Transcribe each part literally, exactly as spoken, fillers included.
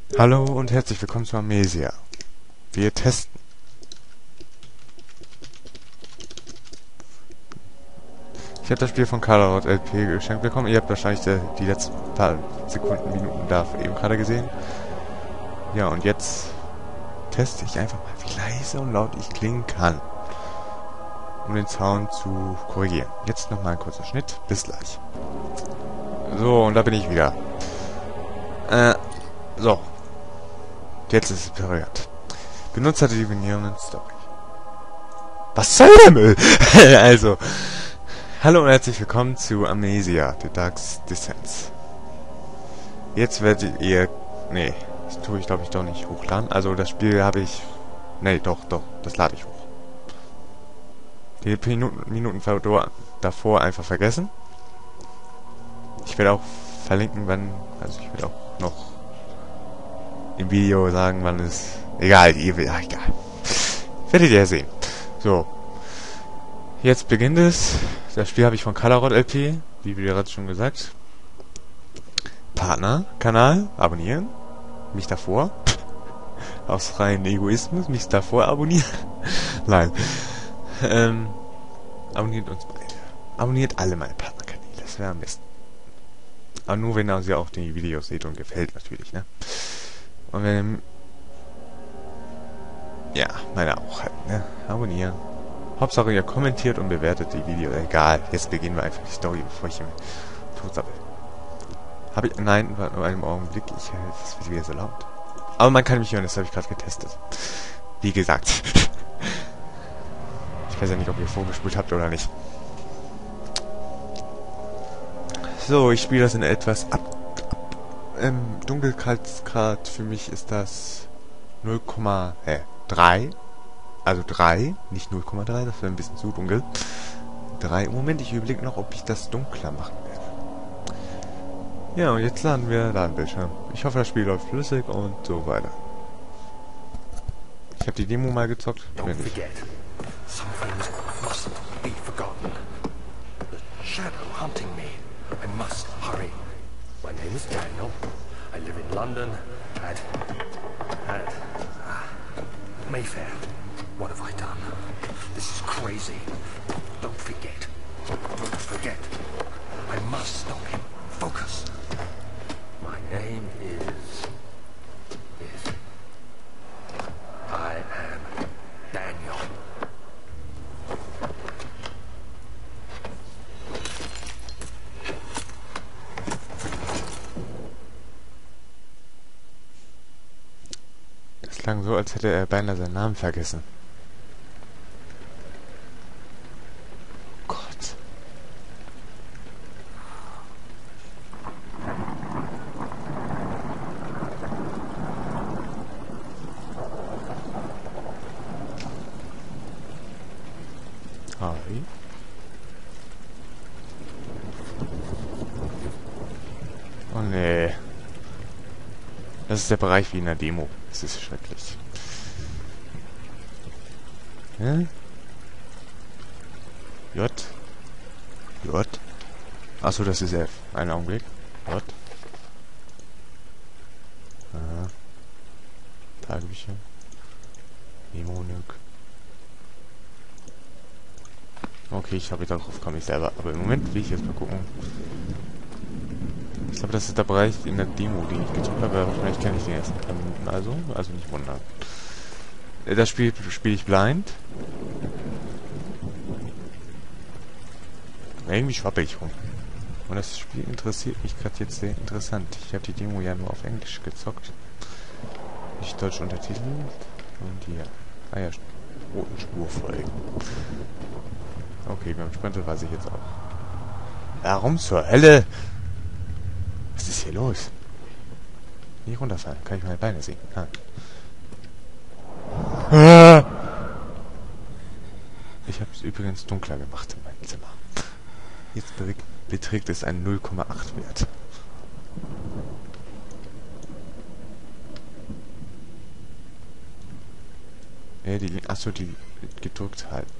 Hallo und herzlich willkommen zu Amnesia. Wir testen. Ich habe das Spiel von Kakarot L P geschenkt bekommen. Ihr habt wahrscheinlich die, die letzten paar Sekunden, Minuten da eben gerade gesehen. Ja, und jetzt teste ich einfach mal, wie leise und laut ich klingen kann, um den Sound zu korrigieren. Jetzt nochmal ein kurzer Schnitt. Bis gleich. So, und da bin ich wieder. Äh, so. Jetzt ist es berührt. Benutzer definieren Story. Was soll der Müll? Also, hallo und herzlich willkommen zu Amnesia, The Dark's Descent. Jetzt werdet ihr... Nee, das tue ich glaube ich doch nicht hochladen. Also das Spiel habe ich... Nee, doch, doch, das lade ich hoch. Die Minuten, Minuten davor einfach vergessen. Ich werde auch verlinken, wann... Also ich werde auch noch im Video sagen, wann es... Egal, ihr will... Ach, egal. Werdet ihr ja sehen. So. Jetzt beginnt es. Das Spiel habe ich von Kakarot L P, wie bereits schon gesagt. Partner, Kanal, abonnieren. Mich davor. Aus reinem Egoismus, mich davor abonnieren. Nein. Ähm, abonniert uns beide. Abonniert alle meine Partnerkanäle, das wäre am besten. Aber nur, wenn ihr auch die Videos seht und gefällt natürlich, ne? Und wenn... Ja, meine auch halt, ne? Abonnieren. Hauptsache ihr kommentiert und bewertet die Videos. Egal, jetzt beginnen wir einfach die Story, bevor ich ihn tot sabbel. Habe ich... Nein, warte nur einen Augenblick. Ich... Das wird wieder so laut. Aber man kann mich hören, das habe ich gerade getestet. Wie gesagt. Ich weiß ja nicht, ob ihr vorgespult habt oder nicht. So, ich spiele das in etwas ab... ab ähm, Dunkelheitsgrad für mich ist das null Komma drei. Also drei, nicht null Komma drei, das wäre ein bisschen zu dunkel. drei. Moment, ich überlege noch, ob ich das dunkler machen werde. Ja, und jetzt laden wir Ladenbildschirm. Ich hoffe, das Spiel läuft flüssig und so weiter. Ich habe die Demo mal gezockt. Don't forget, some things mustn't be forgotten. The shadow hunting me. I must hurry. My name is Daniel. I live in London at at uh, Mayfair. What have I done? This is crazy. Don't forget. Don't forget. I must stop him. Focus. My name is... is... I am Daniel. Das klang so, als hätte er beinahe seinen Namen vergessen. Hi. Oh nee. Das ist der Bereich wie in der Demo. Das ist schrecklich. Hä? J? J? Achso, das ist F. Einen Augenblick. J? Aha. Tagebücher. Mnemonik. Okay, ich habe darauf komme ich selber. Aber im Moment will ich jetzt mal gucken. Ich glaube, das ist der Bereich in der Demo, die ich gezockt habe. Wahrscheinlich kenne ich den ersten paar Minuten also. Also nicht wundern. Das Spiel spiele ich blind. Irgendwie schwappel ich rum. Und das Spiel interessiert mich gerade jetzt sehr interessant. Ich habe die Demo ja nur auf Englisch gezockt. Nicht deutsch untertitelt. Und hier. Ah ja, roten Spur folgen. Okay, beim Sprinter weiß ich jetzt auch. Warum zur Hölle? Was ist hier los? Nicht runterfallen. Kann ich meine Beine sehen? Ah. Ah. Ich habe es übrigens dunkler gemacht in meinem Zimmer. Jetzt beträgt es einen null Komma acht Wert. Ja, die... Achso, die gedrückt halten.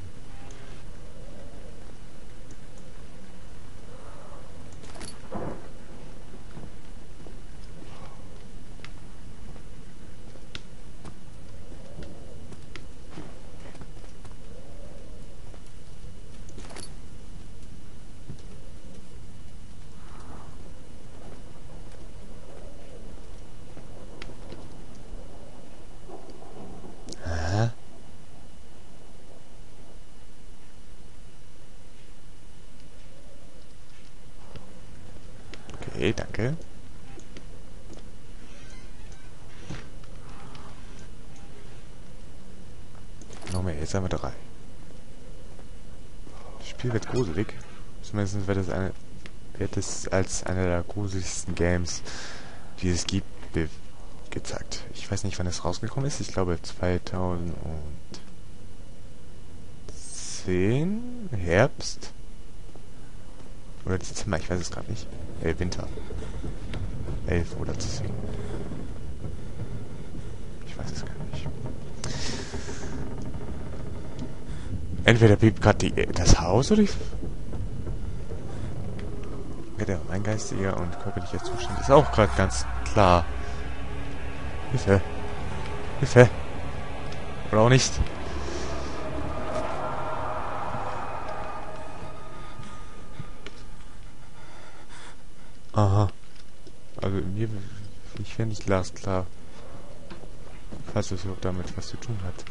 jetzt haben wir drei. Das Spiel wird gruselig. Zumindest wird es, eine, wird es als einer der gruseligsten Games, die es gibt, gezeigt. Ich weiß nicht, wann es rausgekommen ist. Ich glaube zweitausendzehn Herbst oder Dezember, ich weiß es gerade nicht. Äh, Winter. elf oder zehn. Ich weiß es gar nicht. Entweder piept gerade das Haus oder ich... Ja, der mein geistiger und körperlicher Zustand ist auch gerade ganz klar. Hilfe. Hilfe. Oder auch nicht. Aha. Also mir, ich wäre nicht glasklar. Falls es auch damit was zu tun hat.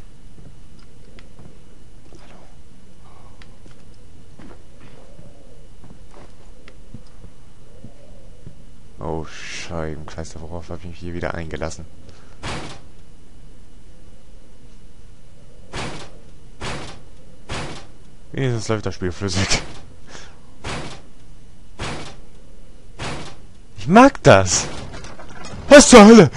Oh, Scheibenkleister, worauf habe ich mich hier wieder eingelassen? Wenigstens läuft das Spiel flüssig. Ich mag das! Was zur Hölle?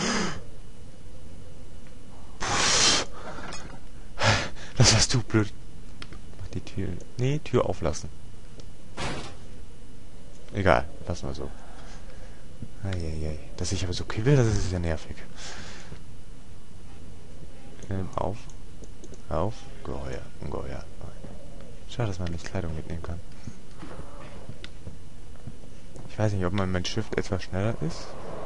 Das warst du, blöd. Mach die Tür... Nee, Tür auflassen. Egal, lassen wir so. Eieiei. Dass ich aber so kibbel, das ist ja nervig. Ähm, auf. Auf. Geheuer. Ungeheuer. Schade, dass man nicht Kleidung mitnehmen kann. Ich weiß nicht, ob man mein Shift etwas schneller ist.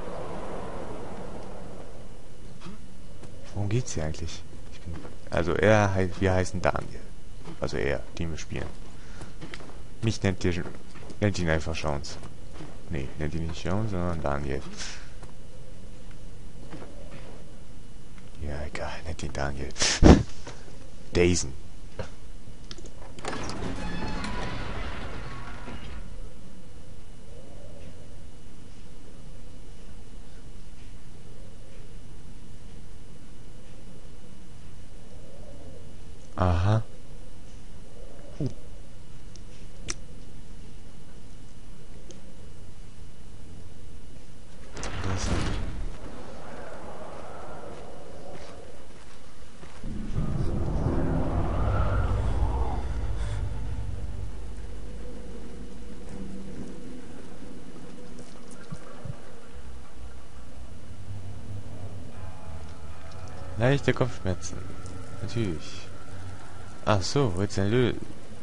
Worum geht's hier eigentlich? Ich bin, also er heißt, wir heißen Daniel. Also er, die wir spielen. Mich nennt ihr, nennt ihn einfach Jones. Nee, nennt ihn nicht Jones, sondern Daniel. Ja, egal, nennt ihn Daniel. Daisen. Aha. Uh. Interessant. Leichte Kopfschmerzen. Natürlich. Ach so, jetzt ein Lösen.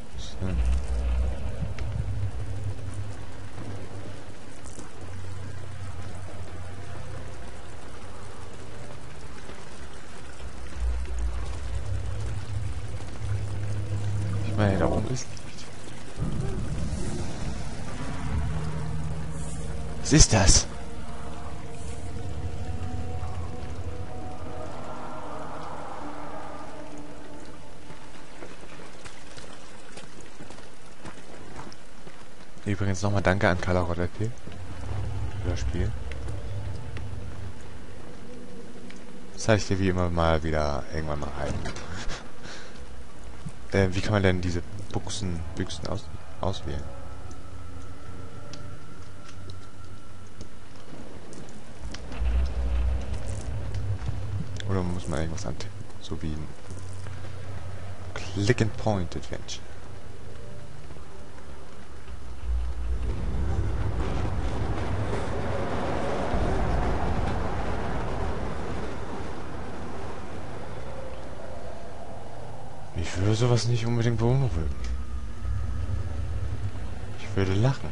Ich meine, da oben ist Licht. Was ist das? Übrigens nochmal danke an Kalarot L P für das Spiel. Das zeige ich dir wie immer mal wieder irgendwann mal rein. äh, wie kann man denn diese Buchsen, Büchsen aus, auswählen? Oder muss man irgendwas antippen? So wie ein Click-and-Point-Adventure. Ich würde sowas nicht unbedingt beunruhigen. Ich würde lachen.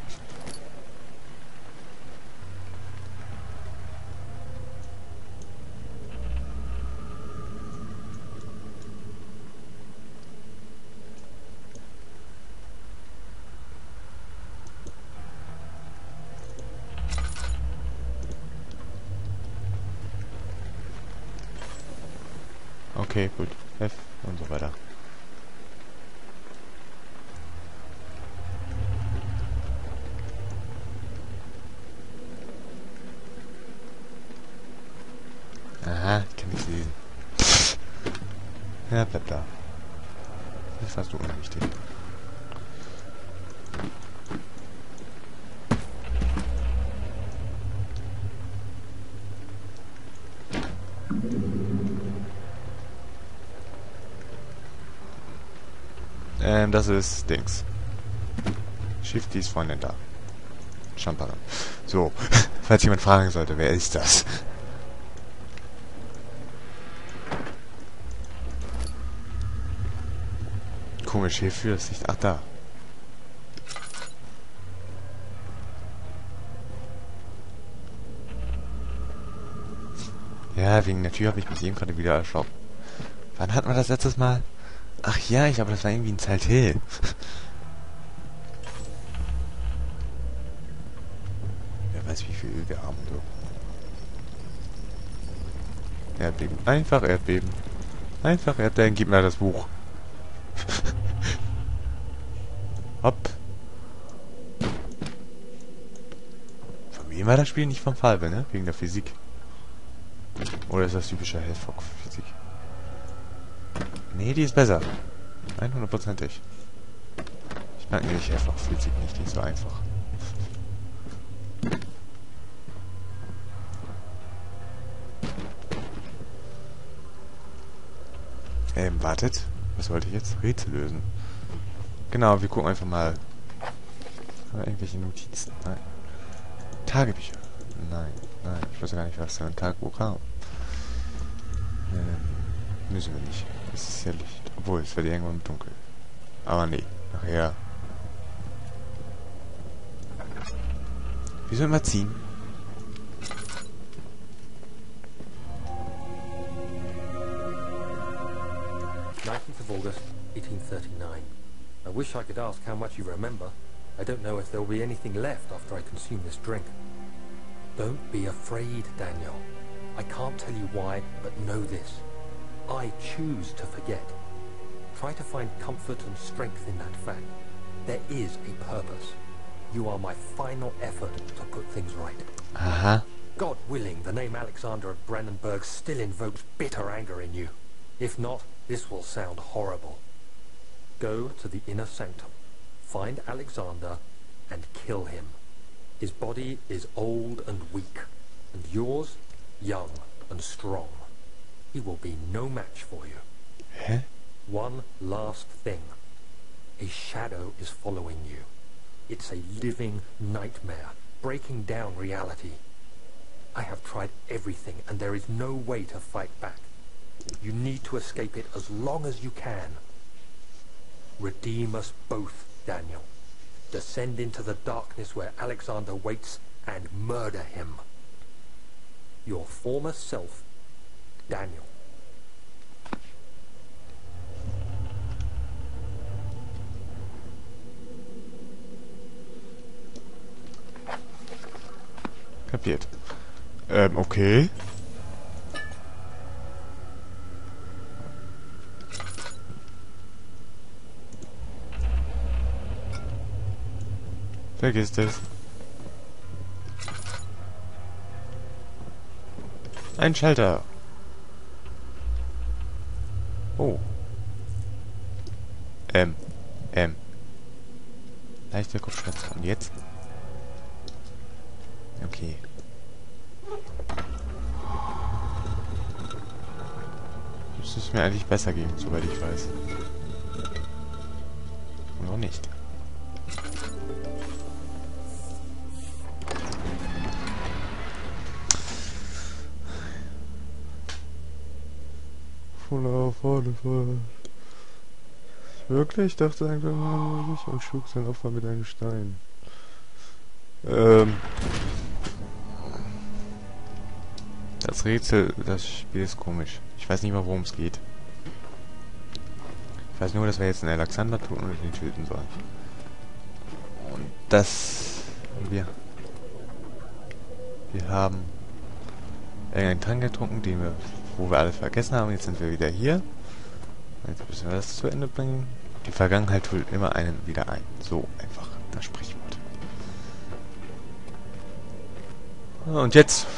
Okay, gut. F und so weiter. Aha, ich kann nicht lesen. Ja, bleibt da. Das ist fast unwichtig. Ähm, das ist Dings. Shifty's Freundin da. Champagner. So, falls jemand fragen sollte, wer ist das? Komisch, hierfür ist nicht. Ach, da. Ja, wegen der Tür habe ich mich eben gerade wieder erschrocken. Wann hatten wir das letztes Mal? Ach ja, ich glaube, das war irgendwie ein Silent Hill. Wer weiß, wie viel Öl wir haben. So. Erdbeben. Einfach Erdbeben. Einfach Erdbeben. Gib mir das Buch. Hopp. Von wem war das Spiel? Nicht vom Falbe, ne? Wegen der Physik. Oder ist das typische Hellfog-Physik? Nee, die ist besser. hundertprozentig. Ich mag nämlich Hellfog-Physik nicht, die ist so einfach. Ähm, wartet. Was wollte ich jetzt? Rätsel lösen. Genau, wir gucken einfach mal. Haben wir irgendwelche Notizen? Nein. Tagebücher. Nein, nein. Ich weiß gar nicht, was da ein Tagebuch haben. Ähm, müssen wir nicht. Es ist ja Licht. Obwohl, es wird irgendwann dunkel. Aber nee, nachher. Wie sollen wir ziehen? nineteenth of August, eighteen thirty-nine. I wish I could ask how much you remember. I don't know if there will be anything left after I consume this drink. Don't be afraid, Daniel. I can't tell you why, but know this. I choose to forget. Try to find comfort and strength in that fact. There is a purpose. You are my final effort to put things right. Aha. God willing, the name Alexander of Brandenburg still invokes bitter anger in you. If not, this will sound horrible. Go to the inner sanctum, find Alexander, and kill him. His body is old and weak, and yours, young and strong. He will be no match for you. Hä? One last thing. A shadow is following you. It's a living nightmare, breaking down reality. I have tried everything, and there is no way to fight back. You need to escape it as long as you can. Redeem us both, Daniel. Descend into the darkness where Alexander waits and murder him. Your former self, Daniel. Kapiert. Ähm, okay. Vergiss es. Ein Schalter. Oh. Ähm. Ähm. Leichte Kopfschmerzen. Und jetzt? Okay. Müsste es mir eigentlich besser gehen, soweit ich weiß. Noch nicht. Voller volle voll. Wirklich? Ich dachte einfach mal und schlug sein Opfer mit einem Stein. Ähm. Das Rätsel, das Spiel ist komisch. Ich weiß nicht mal, worum es geht. Ich weiß nur, dass wir jetzt einen Alexander tun und den töten sollen. Und das... Wir... Wir haben... irgendeinen Trank getrunken, den wir... wo wir alles vergessen haben. Jetzt sind wir wieder hier. Jetzt müssen wir das zu Ende bringen. Die Vergangenheit holt immer einen wieder ein. So einfach. Das Sprichwort. Und jetzt...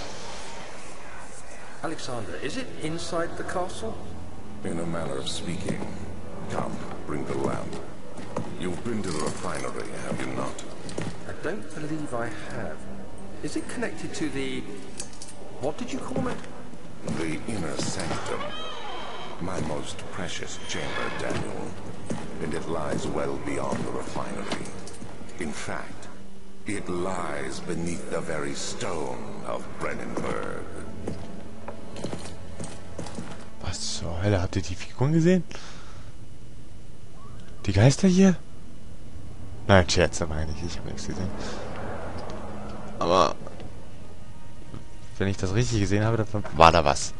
Alexander, is it inside the castle? In a manner of speaking. Come, bring the lamp. You've been to the refinery, have you not? I don't believe I have. Is it connected to the... what did you call it? The inner sanctum. My most precious chamber, Daniel. And it lies well beyond the refinery. In fact, it lies beneath the very stone of Brennenburg. Was zur Hölle? Habt ihr die Figuren gesehen? Die Geister hier? Nein, Scherz, meine ich. Ich habe nichts gesehen. Aber wenn ich das richtig gesehen habe, dann war da was.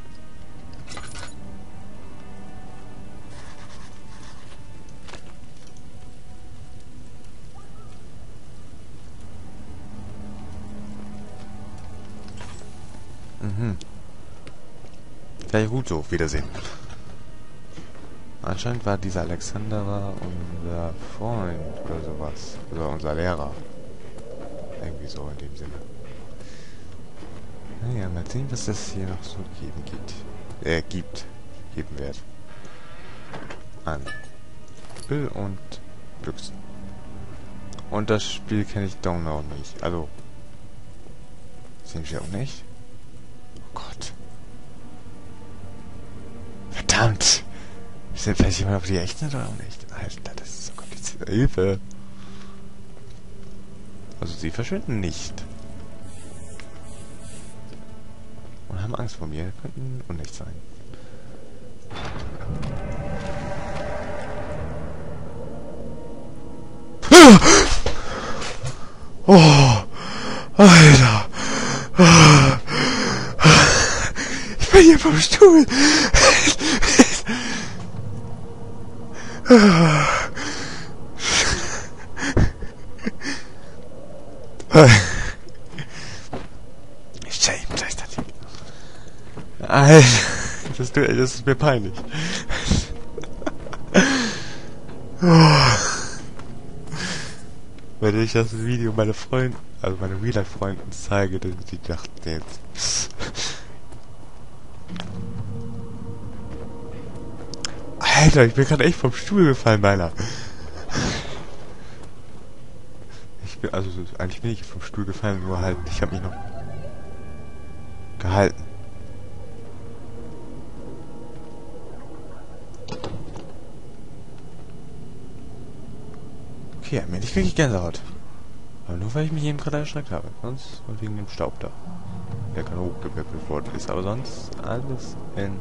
Mhm. Ja, gut so. Wiedersehen. Anscheinend war dieser Alexander unser Freund oder sowas. Oder unser Lehrer. Irgendwie so in dem Sinne. Naja, mal sehen, was das hier noch so geben gibt. Äh, gibt. Geben wird. An Öl und Büchsen. Und das Spiel kenne ich doch noch nicht. Also. Sehen wir auch nicht. Oh Gott. Verdammt! Sind vielleicht jemand auf die echt sind oder auch nicht? Alter, das ist so kompliziert. Hilfe! Also sie verschwinden nicht. Und haben Angst vor mir. Könnten unecht sein. Oh! Alter! Ich bin hier vom Stuhl! Shame, Alter, das, das ist mir peinlich. Wenn ich das Video meine Freunde, also meine Real-Life-Freunden zeige, dann die dachten jetzt. Alter, ich bin gerade echt vom Stuhl gefallen, beinahe. Ich bin, also eigentlich bin ich vom Stuhl gefallen, nur halt, ich habe mich noch gehalten. Okay, allmählich kriege ich Gänsehaut. Aber nur weil ich mich eben gerade erschreckt habe. Sonst wegen dem Staub da. Der gerade hochgewippelt worden ist. Aber sonst alles in...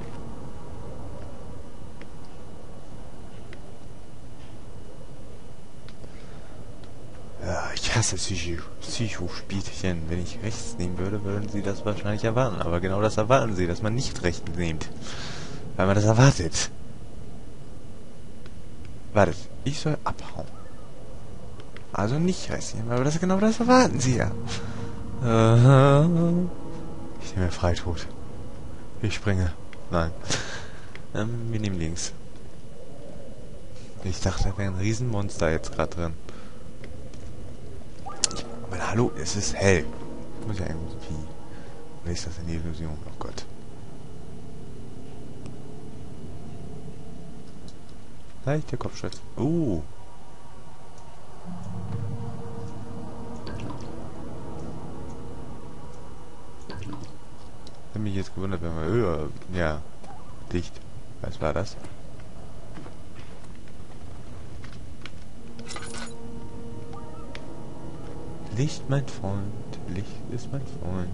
Ja, ich hasse Psycho Psycho-Spielchen. Wenn ich rechts nehmen würde, würden sie das wahrscheinlich erwarten. Aber genau das erwarten sie, dass man nicht rechts nimmt. Weil man das erwartet. Wartet, ich soll abhauen. Also nicht rechts nehmen, aber das genau das erwarten sie ja. Ich nehme Freitod. Ich springe. Nein. Ähm, wir nehmen links. Ich dachte, da wäre ein Riesenmonster jetzt gerade drin. Aber hallo, es ist hell. Muss ja irgendwie... Oder ist das eine Illusion? Oh Gott. Leichter Kopfschutz. Uh. Ich habe mich jetzt gewundert, wenn man... Öh, ja. Dicht. Was war das? Licht, mein Freund. Licht ist mein Freund.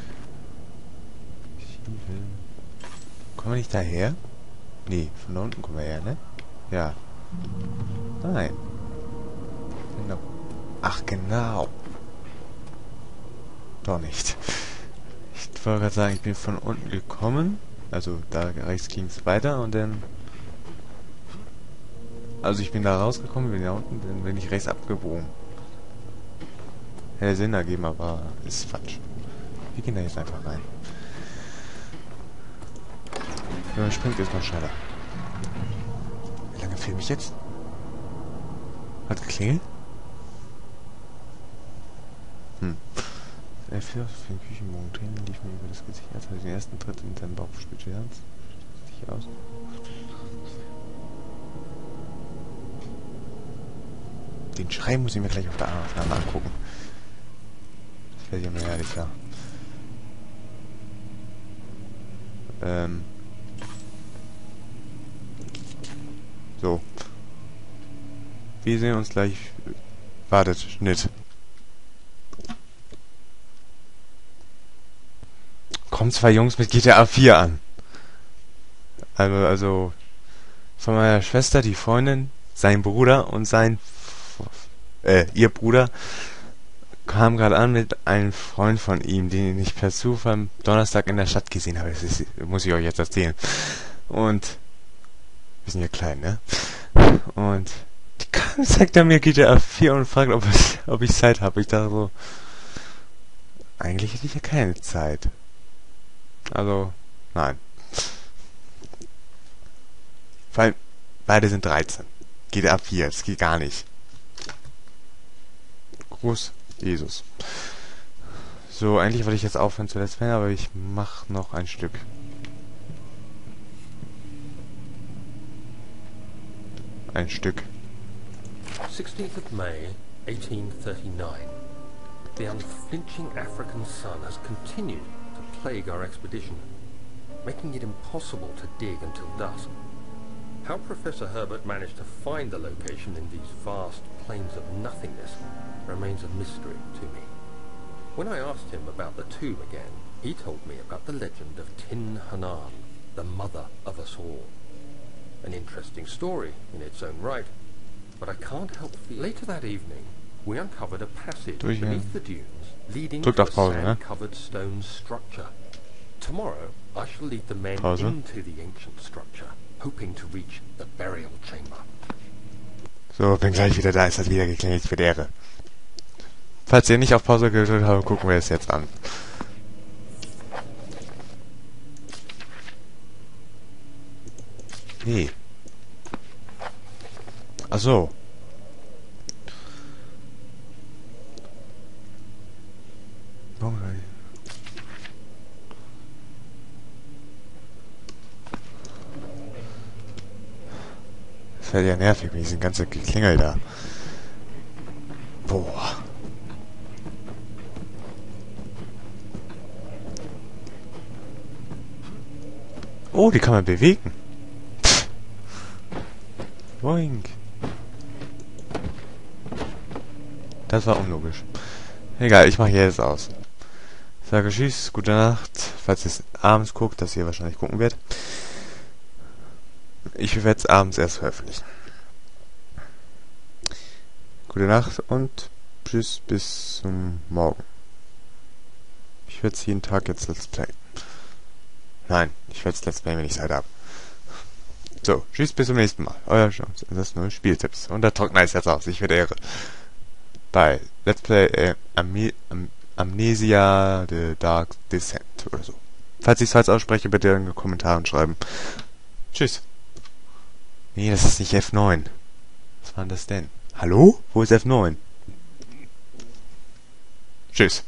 Kommen wir nicht daher? Nee, von da unten kommen wir her, ne? Ja. Nein. Genau. Ach, genau. Doch nicht. Ich wollte gerade sagen, ich bin von unten gekommen. Also, da rechts ging es weiter und dann... Also, ich bin da rausgekommen, bin da unten, dann bin ich rechts abgebogen. Hätte Sinn ergeben, aber ist falsch. Wir gehen da jetzt einfach rein. Wenn man springt, ist man schneller. Wie lange filme ich jetzt? Hat geklingelt? Hm. Er fiel aus den Küchenbogen. Tränen lief mir über das Gesicht, als er den ersten Tritt in seinen Bauch spürte. Ernst? Sich aus. Den Schrei muss ich mir gleich auf der Aufnahme angucken. Das wäre ja mir ehrlicher. Ähm. So. Wir sehen uns gleich. Wartet, Schnitt. Kommen zwei Jungs mit G T A vier an. Also, also von meiner Schwester, die Freundin, sein Bruder und sein äh, ihr Bruder kam gerade an mit einem Freund von ihm, den ich per Zufall am Donnerstag in der Stadt gesehen habe. Das ist, muss ich euch jetzt erzählen. Und wir sind ja klein, ne? Und die kam, zeigt er mir G T A vier und fragt, ob ich, ob ich Zeit habe. Ich dachte so, eigentlich hätte ich ja keine Zeit. Also, nein. Vor allem, beide sind dreizehn. G T A vier, das geht gar nicht. Gruß, Jesus. So, eigentlich wollte ich jetzt aufhören zu Let's Play, aber ich mach noch ein Stück. Ein Stück. sixteenth of May, eighteen thirty-nine. The unflinching African sun has continued to plague our expedition, making it impossible to dig until dusk. How Professor Herbert managed to find the location in these vast plains of nothingness remains a mystery to me. When I asked him about the tomb again, he told me about the legend of Tin Hanan, the mother of us all. An interesting story in its own right, but I can't help feel... Later that evening, we uncovered a passage Durch, beneath the dunes leading Drückt to a auf Pause, ne? sand-covered stone structure. Tomorrow, I shall lead the men Pause. into the ancient structure, hoping to reach the burial chamber. So, bin gleich wieder da. Es hat wieder geklingelt für die Ehre. Falls ihr nicht auf Pause gedrückt habt, gucken wir es jetzt an. Nee. Ach so. Das wäre ja nervig mit diesem ganzen Geklingel da. Boah. Oh, die kann man bewegen. Pff. Boing. Das war unlogisch. Egal, ich mache hier jetzt aus. Ich sage tschüss, gute Nacht. Falls ihr es abends guckt, das ihr wahrscheinlich gucken wird. Ich werde es abends erst veröffentlichen. Gute Nacht und tschüss bis zum Morgen. Ich werde es jeden Tag jetzt Let's Play. Nein, ich werde es Let's Play, wenn ich Zeit habe. So, tschüss bis zum nächsten Mal. Euer Chance. Das neue Spieltipps. Und da trocknet es jetzt aus. Ich werde Ehre. Bei Let's Play äh, Am Am Amnesia The Dark Descent oder so. Falls ich es falsch ausspreche, bitte in den Kommentaren schreiben. Tschüss. Nee, das ist nicht F neun. Was war denn das denn? Hallo? Wo ist F neun? Tschüss.